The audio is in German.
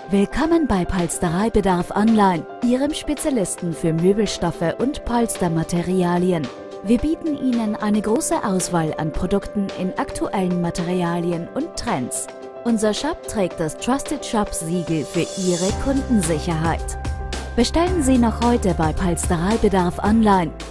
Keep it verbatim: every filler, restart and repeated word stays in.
Willkommen bei Polstereibedarf Online, Ihrem Spezialisten für Möbelstoffe und Polstermaterialien. Wir bieten Ihnen eine große Auswahl an Produkten in aktuellen Materialien und Trends. Unser Shop trägt das Trusted Shop Siegel für Ihre Kundensicherheit. Bestellen Sie noch heute bei Polstereibedarf Online